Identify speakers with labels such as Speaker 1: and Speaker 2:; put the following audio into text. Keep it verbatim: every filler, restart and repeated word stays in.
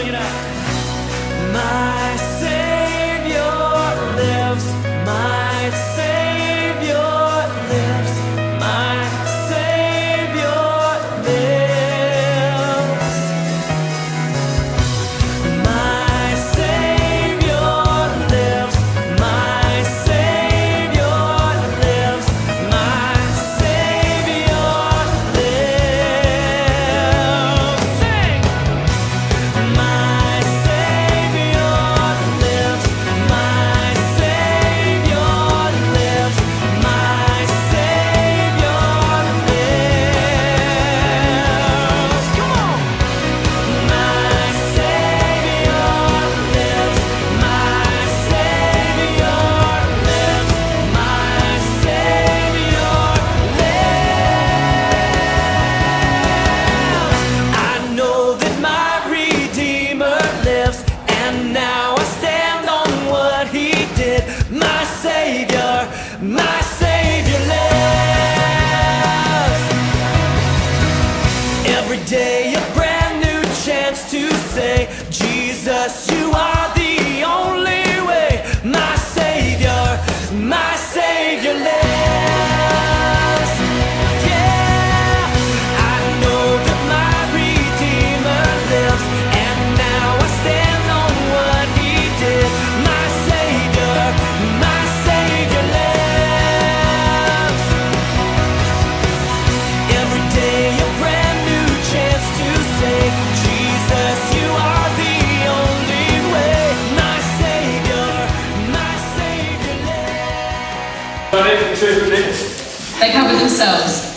Speaker 1: sing it out. My Savior lives, my Savior lives, my Savior lives. My Savior lives, my Savior lives, my Savior lives. Sing! My Savior lives, my Savior lives, my Savior lives. Come on! My Savior lives, my Savior lives, my Savior lives. I know that my Redeemer lives, and now I stand on what He did. My Savior, my Savior lives. Every day a brand new chance to say, Jesus, you are the only way. My Savior, my Savior lives. Yeah, I know that my Redeemer lives, and now I stand on what He did. My Savior, my Savior lives. Every day a brand new chance to say, Jesus, you are the only way. My Savior, my Savior lives.
Speaker 2: Got it? Two minutes.
Speaker 3: They cover themselves.